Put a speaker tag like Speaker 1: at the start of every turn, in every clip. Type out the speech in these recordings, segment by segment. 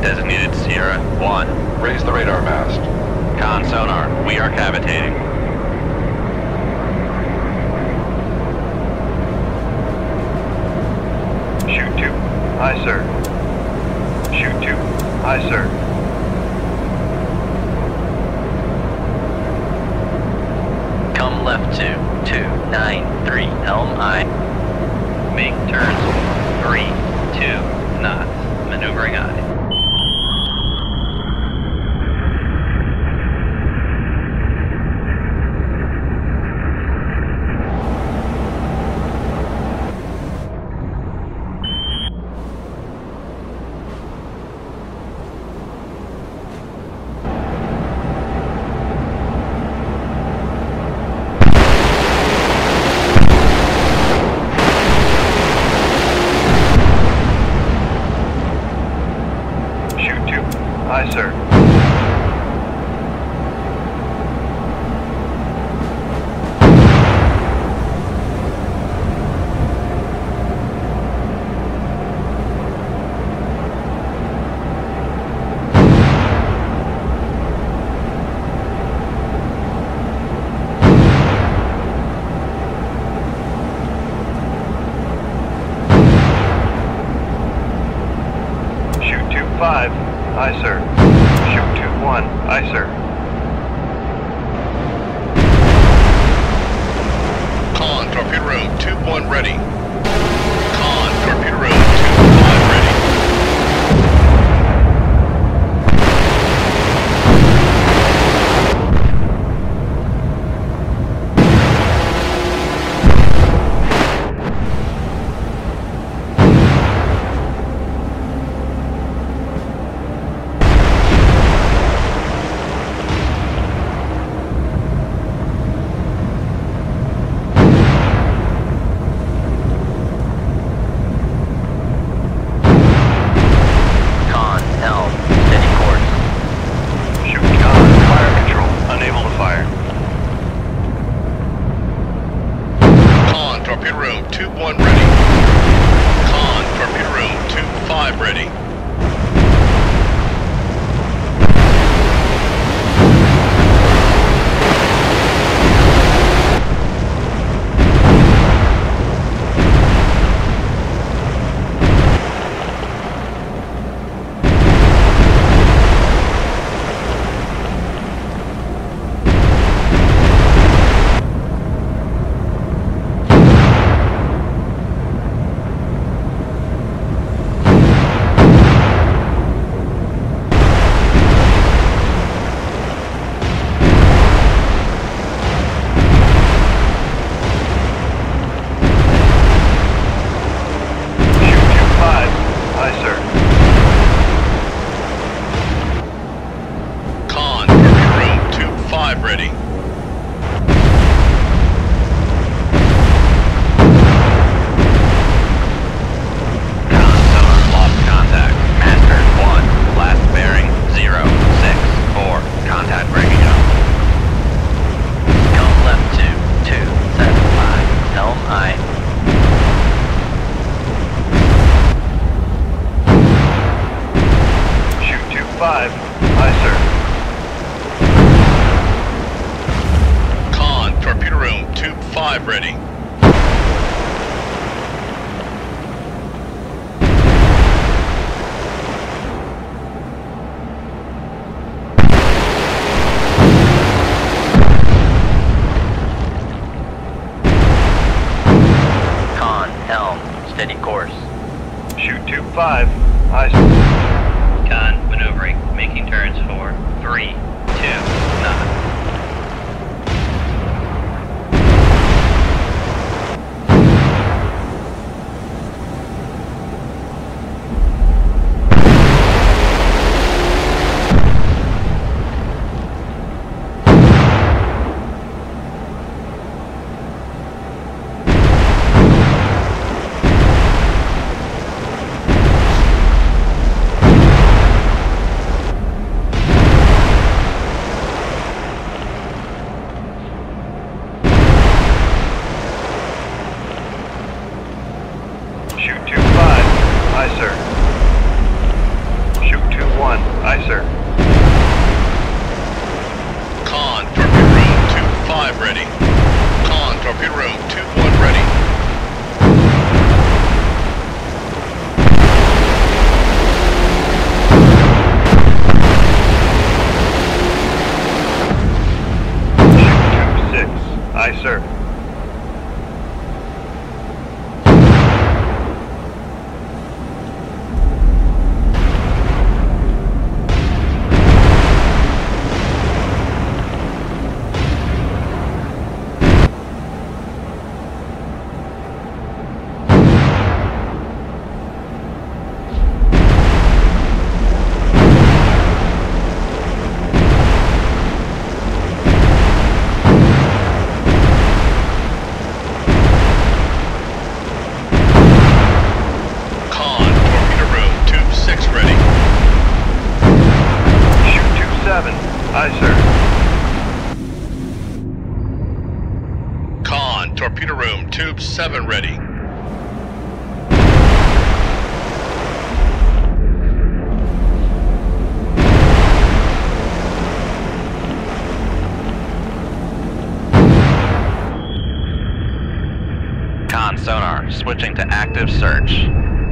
Speaker 1: Designated Sierra 1.
Speaker 2: Raise the radar mast.
Speaker 1: Con sonar, we are cavitating.
Speaker 3: Shoot 2. Aye, sir. Shoot 2. Aye, sir.
Speaker 4: Come left to 293 Helm I.
Speaker 1: Make turns 3, 2 knots. Maneuvering aye.
Speaker 3: Aye, sir. Shoot 2-5. Aye, sir. Shoot 2-1. Aye, sir.
Speaker 2: Con, torpedo room 2-1 ready. Con, torpedo room 2-5 ready. Torpedo room 2-1 ready. Con, torpedo room 2-5 ready. Ready.
Speaker 1: Sonar lost contact. Master 1. Last bearing 064. Contact breaking up.
Speaker 4: Come left to 275 Helm I.
Speaker 3: Shoot 2-5. Aye, sir.
Speaker 2: Torpedo room 2-5 ready.
Speaker 4: Con, helm, steady course.
Speaker 3: Shoot 2-5. Aye, sir.
Speaker 1: Con, maneuvering, making turns for 3, 2 knots.
Speaker 3: Aye, sir.
Speaker 2: Con, torpedo room, tube 7 ready.
Speaker 1: Con sonar, switching to active search.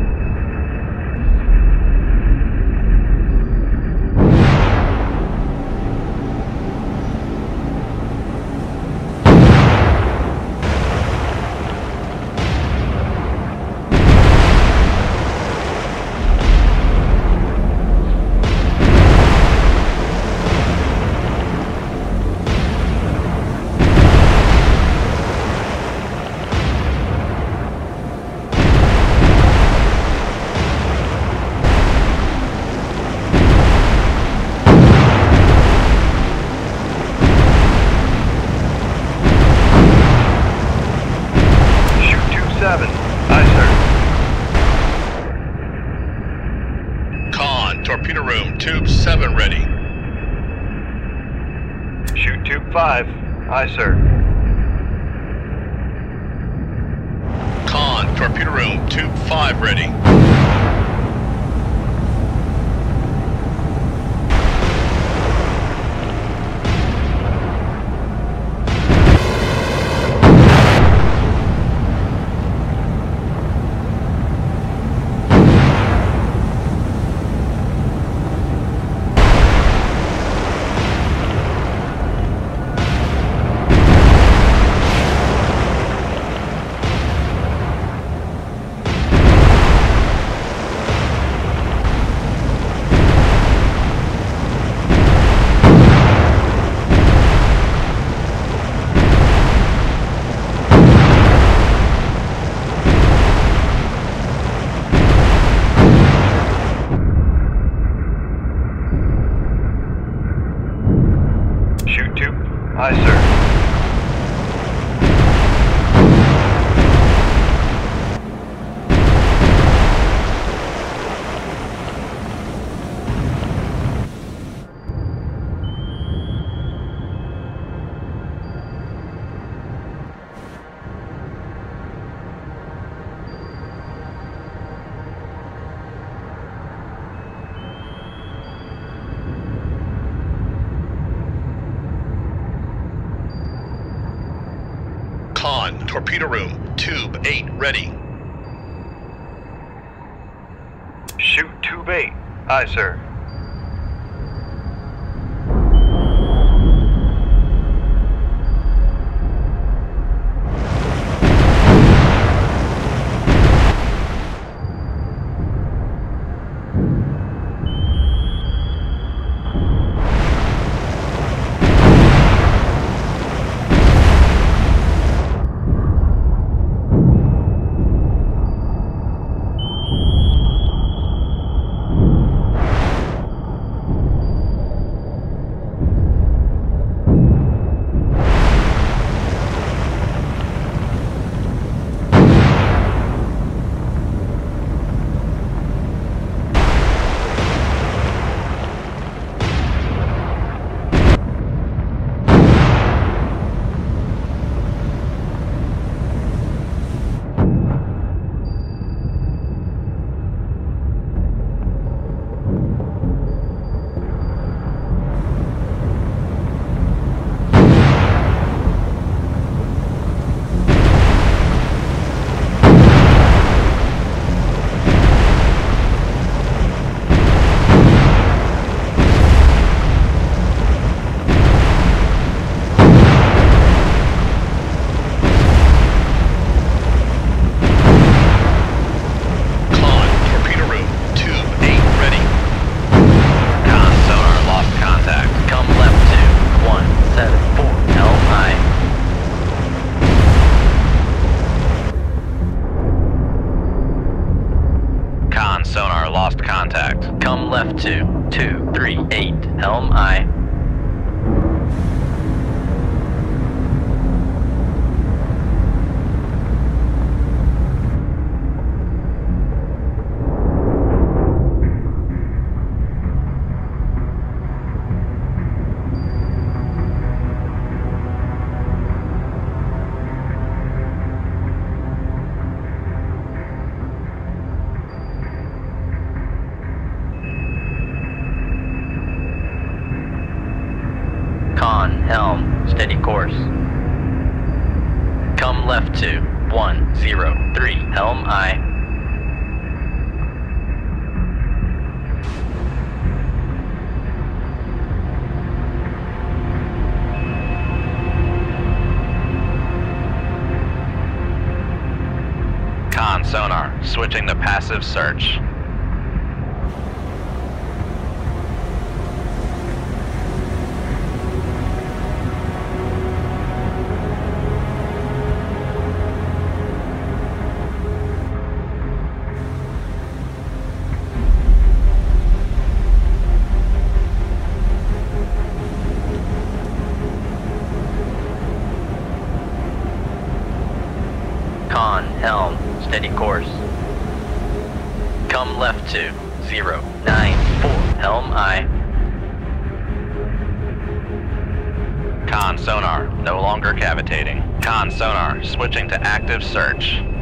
Speaker 2: Torpedo room, tube 7 ready.
Speaker 3: Shoot tube 5. Aye, sir.
Speaker 2: Con, torpedo room, tube 5 ready.
Speaker 3: Shoot tube. Aye, sir.
Speaker 2: Con, torpedo room, tube 8 ready.
Speaker 3: Shoot tube 8. Aye, sir.
Speaker 1: Sonar lost contact.
Speaker 4: Come left to 238, helm aye. steady course. Come left to 103, helm aye.
Speaker 1: Con sonar, switching to passive search.
Speaker 4: Con, helm, steady course. Come left to 094, helm aye.
Speaker 1: Con sonar, no longer cavitating. Con sonar, switching to active search.